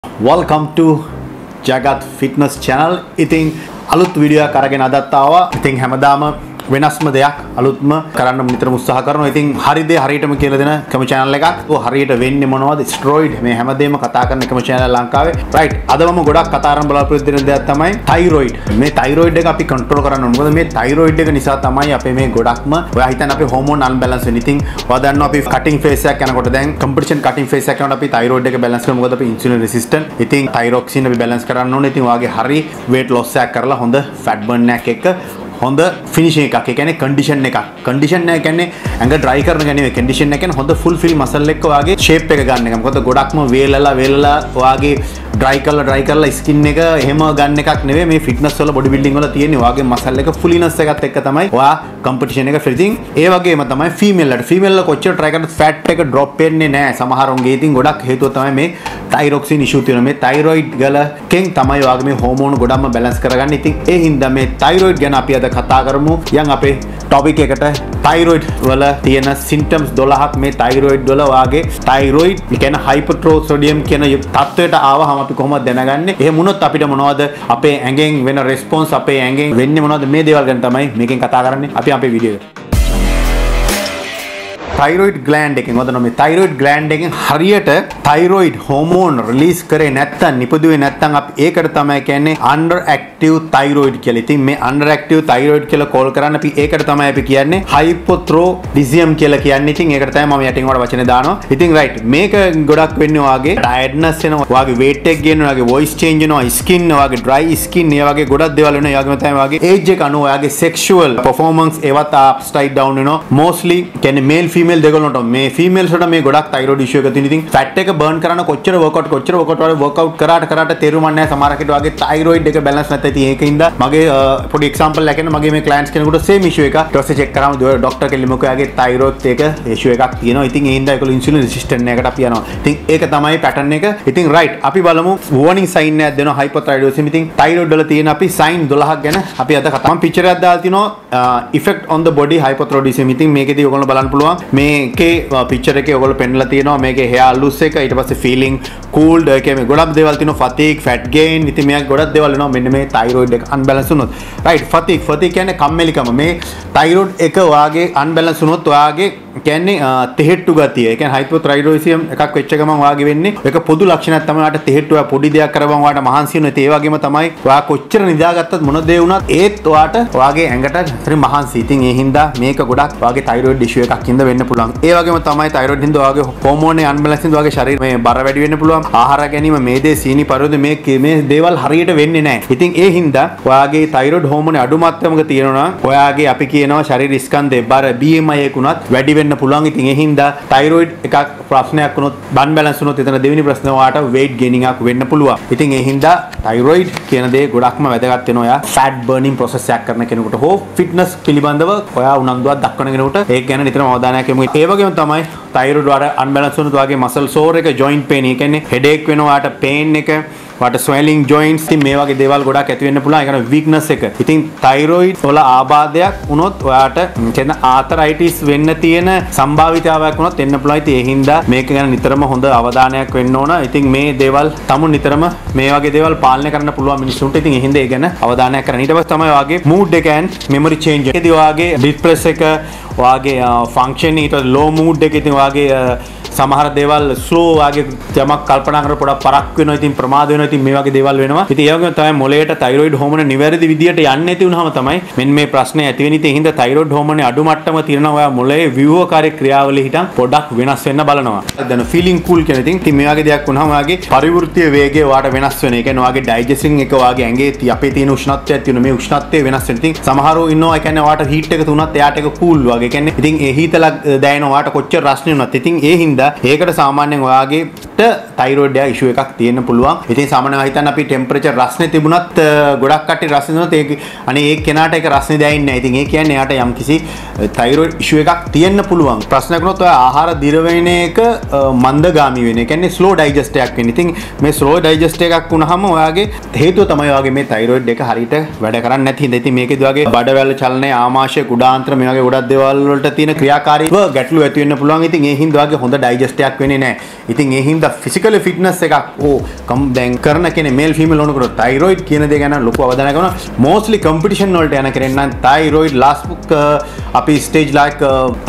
Welcome to Jagat Fitness Channel. ඉතින් අලුත් video එකක් අරගෙන අදත් ආවා. ඉතින් හැමදාම වෙනස්ම දෙයක් අලුත්ම කරන්න නිතරම උත්සාහ කරනවා. ඉතින් හරි දේ හරියටම කියලා දෙන එකම channel එකක්. ඔය හරියට වෙන්නේ මොනවද? ස්ටෙරොයිඩ් මේ හැමදේම කතා කරන එකම channel ලංකාවේ. right. අද මම ගොඩක් කතා කරන්න බලාපොරොත්තු වෙන දෙයක් තමයි thyroid. මේ thyroid එක අපි control කරන්න ඕනේ. මොකද මේ thyroid එක නිසා තමයි අපේ මේ ගොඩක්ම ඔයා හිතන්නේ අපේ hormone unbalance වෙන. ඉතින් ඔයා දන්නවා අපි cutting phase එකක් යනකොට දැන් competition cutting phase එකක් යනකොට අපි thyroid එක balance කරමු. මොකද අපි insulin resistant. ඉතින් thyroxine අපි balance කරන්න ඕනේ. ඉතින් ඔයාගේ හරි weight loss එකක් කරලා හොඳ fat burn එකක් එක්ක හොඳ finishing එකක්. ඒ කියන්නේ condition එකක්. condition එක කියන්නේ ඇඟ dry කරන එක නෙවෙයි. condition එක කියන්නේ හොඳ fulfill muscle එක ඔයාගේ shape එක ගන්න එක. මොකද ගොඩක්ම වේලලා ඔයාගේ dry කරලා skin එක එහෙම ගන්න එකක් නෙවෙයි. මේ fitness වල body building වල තියෙන ඔයාගේ muscle එක fulliness එකත් එක්ක තමයි ඔයා competition එක ඉතින් ඒ වගේම තමයි female ලා කොච්චර try කරත් fat එක drop වෙන්නේ නැහැ. සමහරුන්ගේ ඉතින් ගොඩක් හේතුව තමයි මේ thyroxine issue තියෙන. මේ thyroid ගලකින් තමයි ඔයාගේ මේ hormone ගොඩක්ම balance කරගන්නේ. ඉතින් ඒ හින්දා මේ thyroid ගැන අපි අද කතා කරමු. යන් අපේ topic එකට thyroid වල තියෙන symptoms 12ක් මේ thyroid වල වාගේ thyroid කියන්නේ hyperthyroidism කියන තත්වයට ආවහම අපි කොහොමද දැනගන්නේ? එහෙම වුණොත් අපිට මොනවද අපේ ඇඟෙන් වෙන response අපේ ඇඟෙන් වෙන්නේ මොනවද මේ දේවල් ගැන තමයි මේකෙන් කතා කරන්නේ. අපි අපේ වීඩියෝ එක thyroid gland එකෙන් වදන මේ thyroid gland එකෙන් හරියට thyroid hormone release කරේ නැත්තම් නිපදුවේ නැත්තම් අපි ඒකට තමයි කියන්නේ underactive thyroid කියලා. ඉතින් මේ underactive thyroid කියලා කෝල් කරන්න අපි ඒකට තමයි අපි කියන්නේ hypothyroidism කියලා කියන්නේ. ඉතින් ඒකට තමයි මම යටින් වල වචනේ දානවා. ඉතින් right මේක ගොඩක් වෙන්නේ වාගේ tiredness වෙනවා, වාගේ weight එක ගේනවා, වාගේ voice change වෙනවා, skin වාගේ dry skin ඒ වගේ ගොඩක් දේවල් වෙනවා. ඒ වගේම තමයි වාගේ age එක අනුව වාගේ sexual performance ඒවත් upside down වෙනවා. mostly කියන්නේ male female දෙගොල්ලන්ට මේ females වලට මේ ගොඩක් thyroid issue එක තියෙන. ඉතින් fat එක burn කරන කොච්චර workout කරාට තේරුමක් නැහැ. සමහරකට වගේ thyroid එක balance නැත්නම් ඉතින් ඒකින්ද මගේ පොඩි example එකක් කියන්න මගේ මේ clients කෙනෙකුට same issue එකක් ඊට පස්සේ check කරාම doctor කෙල්ලෙමුක යාගේ thyroid එක issue එකක් තියෙනවා. ඉතින් ඒ හින්දා ඒගොල්ලෝ insulin resistant එකකට අපි යනවා. ඉතින් ඒක තමයි pattern එක. ඉතින් right අපි බලමු warning sign එකක් දෙනවා hypothyroidism. ඉතින් thyroid වල තියෙන අපි sign 12ක් ගැන අපි අද කතා. මම picture එකක් දාලා තිනවා effect on the body hypothyroidism. ඉතින් මේකෙදී ඔයගොල්ලෝ බලන්න පුළුවන් මේකේ picture එකේ ඔයගොල්ලෝ පෙන්නලා තියෙනවා මේකේ hair loss එක ඊට පස්සේ feeling cooled ඒකේ මේ ගොඩක් දේවල් තියෙනවා fatigue fat gain ඉතින් මේක ගොඩක් දේවල් වෙනවා මෙන්න මේ thyroid එක unbalance වුණොත් right fatigue කියන්නේ කම්මැලිකම මේ thyroid එක ඔයාගේ unbalance වුණොත් ඔයාගේ කියන්නේ තෙහෙට්ටු ගතිය ඒ කියන්නේ hypothyroidism එකක් වෙච්ච ගමන් ඔයාගේ වෙන්නේ ඒක පොදු ලක්ෂණයක් තමයි ඔයාට තෙහෙට්ටු ඔයා පොඩි දෙයක් කරපුවම ඔයාට මහන්සි වෙනවා ඒ වගේම තමයි ඔයා කොච්චර නිදාගත්තත් මොන දේ වුණත් ඒත් ඔයාට ඔයාගේ ඇඟට හරි මහන්සි ඉතින් ඒ හින්දා මේක ගොඩක් ඔයාගේ thyroid issue එකක් හින්දා වෙන්න පුළුවන් ඒ වගේම තමයි thyroid හින්දා ඔයාගේ hormone unbalance හින්දා ඔයාගේ ශරීර මේ බර වැඩි වෙන්න පුළුවන් ආහාර ගැනීම මේ දේ සීනි පරිවර්ත මේ දේවල් හරියට වෙන්නේ නැහැ ඉතින් ඒ හින්දා ඔයාගේ thyroid hormone අඩු මට්ටමක තියෙනවා ඔයාගේ අපි කියනවා ශරීර ස්කන්ධේ බර BMI එක උනත් වැඩි වෙන්න පුළුවන් ඉතින් ඒ හින්දා thyroid එකක් ප්‍රශ්නයක් වුණොත් unbalance වුණොත් එතන දෙවෙනි ප්‍රශ්නේ ඔයාට weight gaining එකක් වෙන්න පුළුවන් ඉතින් ඒ හින්දා thyroid කියන දේ ගොඩක්ම වැදගත් වෙනවා ඔයා fat burning process එකක් කරන කෙනෙකුට හෝ fitness පිළිබඳව ඔයා උනන්දුවක් දක්වන කෙනෙකුට ඒක ගැන නිතරම අවධානයක් යොමු කරන්න. ඒ වගේම තමයි thyroid වල unbalance වුණොත් ඔයාගේ muscle sore එක joint pain ඒ කියන්නේ headache වෙනවා ඔයාට pain එක ඔයාට swelling joints ඉතින් මේ වගේ දේවල් ගොඩක් ඇති වෙන්න පුළුවන්. ඒ කියන්නේ weakness එක. ඉතින් thyroid වල ආබාධයක් වුණොත් ඔයාට කියන arthritis වෙන්න තියෙන සම්භාවිතාවයක් වුණත් එන්න පුළුවන්. ඉතින් ඒ හින්දා මේක ගැන නිතරම හොඳ අවධානයක් වෙන්න ඕන. ඉතින් මේ දේවල් තමු නිතරම මේ වගේ දේවල් පාලනය කරන්න පුළුවන් මිනිස්සුන්ට. ඉතින් ඒ හින්දා ඒ ගැන අවධානයක් කරන්න. ඊට පස්සේ තමයි ඔයාගේ mood එක and memory change. ඒකදී ඔයාගේ blood pressure එක ඔයාගේ function ඊට low mood එක ඉතින් ඔයාගේ සමහර දේවල් slow වාගේ යමක් කල්පනා කරලා පොඩක් පරක් වෙනවා ඉතින් ප්‍රමාද වෙනවා ඉතින් මේ වගේ දේවල් වෙනවා ඉතින් ඒ වගේම තමයි මොළයට thyroid hormone නිවැරදි විදියට යන්නේ නැති වුනහම තමයි මෙන්න මේ ප්‍රශ්නේ ඇති වෙන්නේ ඉතින් හින්දා thyroid hormone අඩු මට්ටම තියෙනවා ඔයා මොළයේ ව්‍යුහකාරී ක්‍රියාවලිය හිටන් පොඩක් වෙනස් වෙන්න බලනවා දැන් feeling cool කියන ඉතින් මේ වගේ දෙයක් වුනහම ඔයාගේ පරිවෘත්තීය වේගය ඔයාට වෙනස් වෙන ඒ කියන්නේ ඔයාගේ digestion එක ඔයාගේ ඇඟේ අපේ තියෙන උෂ්ණත්වයක් තියෙන මේ උෂ්ණත්වය වෙනස් වෙන ඉතින් සමහරව ඉන්නවා ඒ කියන්නේ ඔයාට heat එක තුනත් එයාට එක cool වගේ ඒ කියන්නේ ඉතින් ඒ හීතලක් දැනෙන ඔයාට කොච්චර රස්නේ වුණත් ඉතින් ඒ හින්දා ඒකට සාමාන්‍යයෙන් ඔයාගේට thyroid issue එකක් තියෙන්න පුළුවන්. ඉතින් සාමාන්‍යයෙන් හිතන්න අපි temperature රස්නේ තිබුණත් ගොඩක් කට්ටිය රස්නේ දුනොත් ඒක අනේ ඒ කෙනාට ඒක රස්නේ දැනෙන්නේ නැහැ. ඉතින් ඒ කියන්නේ එයාට යම්කිසි thyroid issue එකක් තියෙන්න පුළුවන්. ප්‍රශ්නයක් වුණොත් ඔය ආහාර දිරවෙන එක මන්දගාමී වෙන. ඒ කියන්නේ slow digest එකක් වෙන. ඉතින් මේ slow digest එකක් වුණාම ඔයාගේ හේතුව තමයි ඔයාගේ මේ thyroid එක හරියට වැඩ කරන්නේ නැති හින්දා. ඉතින් මේකේදී ඔයාගේ බඩවැල් චලනය, ආමාශය, කුඩාන්ත්‍ර මේ වගේ ගොඩක් දේවල් වලට තියෙන ක්‍රියාකාරීත්ව ගැටලු ඇති වෙන්න පුළුවන්. ඉතින් ඒ හින්දා ඔයාගේ හොඳ digest එකක් වෙන්නේ නැහැ. ඉතින් ඒ හින්දා physical ෆිසිකල් ෆිට්නස් එකක් දැන් කරන කෙනෙක් මේල් ෆීමේල් ඕනකොට තයිරොයිඩ් කියන දේ ගැන ලොකු අවධානයක් කරනවා මොස්ට්ලි කම්පිටිෂන් වලට යන කෙනෙක් නම් තයිරොයිඩ් ලාස්ට් බුක් අපි ස්ටේජ් like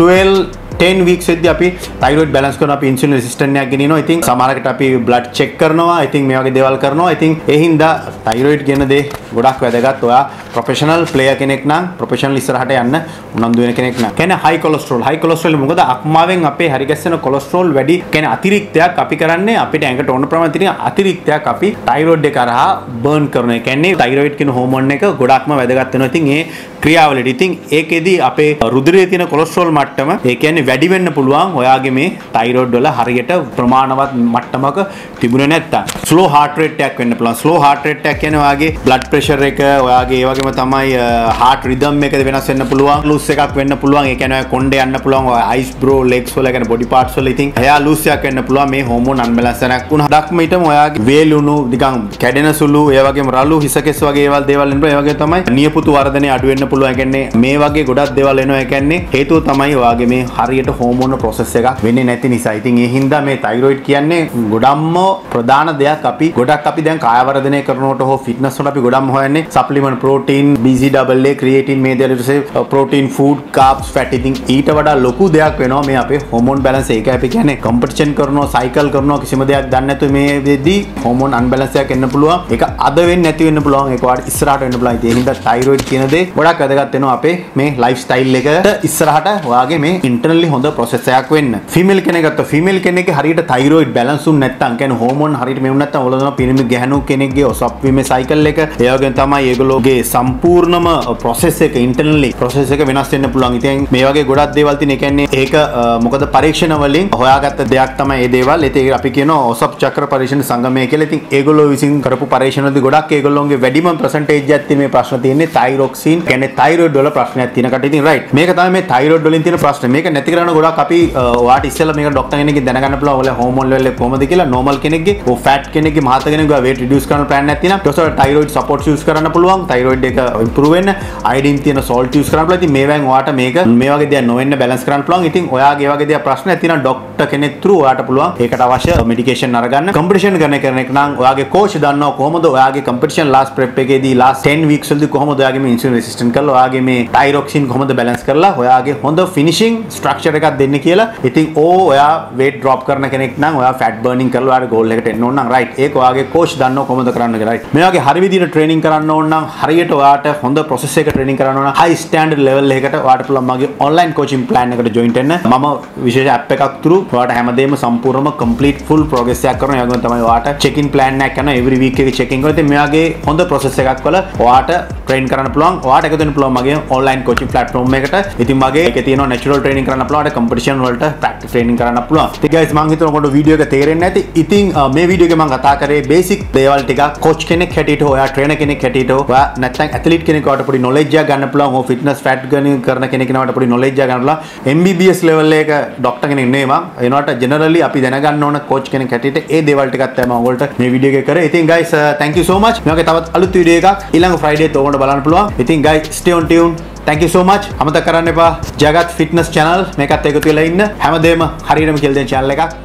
10 weeks එද්දී අපි thyroid balance කරනවා අපි insulin resistant එකක් ගෙනියනවා. ඉතින් සමහරකට අපි blood check කරනවා. ඉතින් මේ වගේ දේවල් කරනවා. ඉතින් ඒ හින්දා thyroid කියන දේ ගොඩක් වැදගත්. ඔයා professional player කෙනෙක් නම් professional ඉස්සරහට යන්න උනන්දු වෙන කෙනෙක් නම්. කියන්නේ high cholesterol. high cholesterol මොකද අක්මාවෙන් අපේ හරි ගැස්සෙන cholesterol වැඩි. කියන්නේ අතිරික්තයක් අපි කරන්නේ අපිට ඇඟට ඕන ප්‍රමාණය තියෙන අතිරික්තයක් අපි thyroid එක කරහා burn කරනවා. ඒ කියන්නේ thyroid කියන hormone එක ගොඩක්ම වැදගත් වෙනවා. ඉතින් ඒ ක්‍රියාවලියට ඉතින් ඒකෙදි අපේ රුධිරයේ තියෙන cholesterol මට්ටම ඒ කියන්නේ වැඩි වෙන්න පුළුවන් ඔයාගේ මේ thyroid වල හරියට ප්‍රමාණවත් මට්ටමක තිබුණේ නැත්තම් slow heart rate එකක් වෙන්න පුළුවන් slow heart rate එකක් කියන්නේ ඔයාගේ blood pressure එක ඔයාගේ ඒ වගේම තමයි heart rhythm එක වෙනස් වෙන්න පුළුවන් loose එකක් වෙන්න පුළුවන් ඒ කියන්නේ ඔයා කොණ්ඩේ යන්න පුළුවන් ඔය eyes bro legs වල කියන්නේ body parts වල ඉතින් එයා loose එකක් වෙන්න පුළුවන් මේ hormone unbalance එකක් වුණා හදක්ම ඊටම ඔයාගේ වේලුණු නිකන් කැඩෙන සුළු ඒ වගේම රළු හිසකෙස් වගේ දේවල් වෙන්න පුළුවන් ඒ වගේ තමයි නියපොතු වර්ධනය අඩු වෙන්න පුළුවන් ඒ කියන්නේ මේ වගේ ගොඩක් දේවල් වෙනවා ඒ කියන්නේ හේතුව තමයි ඔයාගේ මේ හරියට හෝමෝන ප්‍රොසෙස් එකක් වෙන්නේ නැති නිසා. ඉතින් ඒ හින්දා මේ තයිරොයිඩ් කියන්නේ ගොඩක්ම ප්‍රධාන දෙයක් අපි දැන් කාය වර්ධනය කරනකොට හෝ ෆිට්නස් වල අපි ගොඩක්ම හොයන්නේ සප්ලිමන්ට් ප්‍රෝටීන් BCAA ක්‍රියේටින් මේ දේවල් ප්‍රෝටීන් ෆුඩ් කාබ්ස් ෆැට් ඉතින් ඊට වඩා ලොකු දෙයක් වෙනවා මේ අපේ හෝමෝන් බැලන්ස් එක. අපි කියන්නේ කම්පිටිෂන් කරනවා සයිකල් කරනවා කිසිම දෙයක් දන්නේ නැතුව මේ වෙද්දී හෝමෝන් අන්බැලන්ස් එකක් එන්න පුළුවන්. ඒක අද වෙන්නේ නැති වෙන්න පුළුවන්. ඒක වාට ඉස්සරහට වෙන්න පුළුවන්. ඒ හින්දා තයිරොයිඩ් කියන දේ ගොඩක් වැදගත් වෙනවා අපේ මේ ලයිෆ් ස්ටයිල් එකට ඉස්සරහට ඔයාගේ මේ ඉන්ටර්නලි හොඳ ප්‍රොසෙස් එකක් වෙන්න. ෆීමේල් කෙනෙක් ගත්තා ෆීමේල් කෙනෙක්ගේ හරියට තයිරොයිඩ් බැලන්ස් උන් නැත්තම් කියන්නේ හෝමෝන් හරියට මෙවුන් නැත්තම් ඔලදන පිරිමි ගැහණු කෙනෙක්ගේ ඔසප් වීමේ සයිකල් එක ඒ වගේම තමයි ඒගොල්ලෝගේ සම්පූර්ණම ප්‍රොසෙස් එක ඉන්ටර්නලි ප්‍රොසෙස් එක වෙනස් වෙන්න පුළුවන්. ඉතින් මේ වගේ ගොඩක් දේවල් තියෙන. ඒ කියන්නේ ඒක මොකද පරීක්ෂණ වලින් හොයාගත්ත දෙයක් තමයි මේ දේවල්. ඒක අපි කියනවා ඔසප් චක්‍ර පරීක්ෂණ සංගමය කියලා. ඉතින් ඒගොල්ලෝ විසින් කරපු පරීක්ෂණ වලදී ගොඩක් ඒගොල්ලෝගේ වැඩිම percentage එකක් තියෙන මේ ප්‍රශ්න තියෙන්නේ තයිරොක්සින් කියන්නේ තයිරොයිඩ් වල ප්‍රශ්නයක් තියෙන කට. ඉතින් රයිට් මේක තමයි මේ තයිරොයිඩ් වලින් තියෙන ප්‍රශ්නේ. මේක නැති කරන්න ගොඩක් අපි ඔයාට ඉස්සෙල්ලා මේක ડોක්ටර් කෙනෙක්ගෙන් දැනගන්න පුළුවන් ඔයාලා හෝමෝන් ලෙවල් එක කොහමද කියලා. normal කෙනෙක්ගේ ඔය ෆැට් කෙනෙක්ගේ මහත කෙනෙක්ගේ weight reduce කරන්න plan එකක් තියෙනවා. ඊට පස්සේ thyroid support use කරන්න පුළුවන්. thyroid එක improve වෙන්න iodine තියෙන salt use කරන්න පුළුවන්. ඉතින් මේවෙන් ඔයාට මේක මේ වගේ දේවල් නොවෙන්න balance කරන්න පුළුවන්. ඉතින් ඔයාගේ වගේ දේවල් ප්‍රශ්න තියෙනවා ડોක්ටර් කෙනෙක් through ඔයාට පුළුවන් ඒකට අවශ්‍ය medication අරගන්න. competition කරන කෙනෙක් නම් ඔයාගේ coach දන්නවා කොහොමද ඔයාගේ competition last prep එකේදී last 10 weeks වලදී කොහොමද ඔයාගේ මේ insulin resistant කරලා ඔයාගේ මේ thyroxine කොහොමද balance කරලා ඔයාගේ හොඳ finishing structure එකක් දෙන්න කියලා. ඉතින් ඔයා weight drop කරන කෙනෙක් නම් ඔයා fat burning කරලා ඔයාගේ goal එකට එන්න ඕන නම් right ඒක ඔයාගේ coach දන්නව කොහොමද කරන්න කියලා right. මේ වගේ හරි විදිහට training කරන්න ඕන නම් හරියට ඔයාට හොඳ process එක training කරන්න ඕන high standard level එකකට ඔයාට පුළුවන් මගේ online coaching plan එකට join වෙන්න. මම විශේෂ app එකක් through ඔයාට හැමදේම සම්පූර්ණම complete full progress එකක් කරනවා. ඒ වගේම තමයි ඔයාට check in plan එකක් කරනවා every week එකේ checking කරලා. ඉතින් මේ වගේ හොඳ process එකක් වල ඔයාට train කරන්න පුළුවන්. ඔයාට එකතු වෙන්න පුළුවන් මගේ online coaching platform එකට. ඉතින් මගේ එකේ තියෙනවා natural training කරන්න පුළුවන්. ඔයාට competition වලට practice training කරන්න පුළුවන්. ඉතින් guys මම හිතනවා ඔයාලට වීඩියෝ එක තේරෙන්නේ නැති. ඉතින් මේ වීඩියෝ එකේ මම කතා කරේ basic දේවල් ටිකක් coach කෙනෙක් හැටියට ඔයා trainer කෙනෙක් හැටියට ඔයා නැත්නම් athlete කෙනෙක් වට පොඩි knowledge එකක් ගන්න පුළුවන්. ඔය fitness fat burning කරන කෙනෙක් කෙනාට පොඩි knowledge එකක් ගන්න පුළුවන්. MBBS level එක doctor කෙනෙක් නෙවෙයි මම. ඒනට generally අපි දැනගන්න ඕන coach කෙනෙක් හැටියට ඒ දේවල් ටිකක් තමයි මම ඔයගොල්ලන්ට මේ වීඩියෝ එකේ කරේ. ඉතින් guys thank you so much. මේ වගේ තවත් අලුත් වීඩියෝ එකක් ඊළඟ Friday තෝරන්න බලන්න පුළුවන්. ඉතින් guys stay on tune. Thank you so much. අමතක කරන්න එපා Jagat Fitness channel මේකත් එකතු වෙලා ඉන්න. හැමදේම හරියටම කියලා දෙන channel එකක්.